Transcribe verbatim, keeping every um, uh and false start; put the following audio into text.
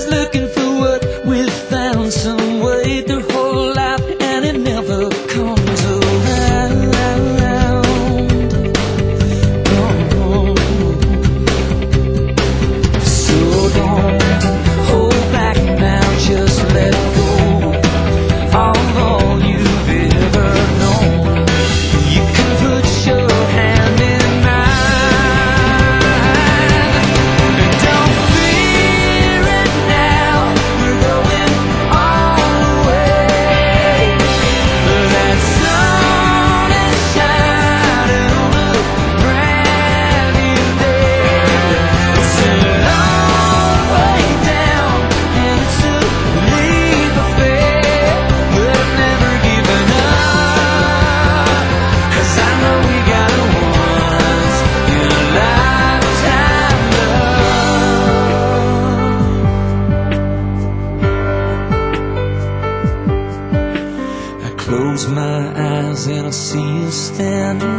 looking for what we found, some way to hold life, and it never comes around. Oh. So don't hold back now, just let go of all you've ever known. You can put your hand in mine. Don't fear it now, we're going all the way. That sun is shining on a brand new day. It's a long way down and it's a leap of faith, but I've never given up, 'cause I know we got a once in a lifetime love. I close my eyes and I see you standing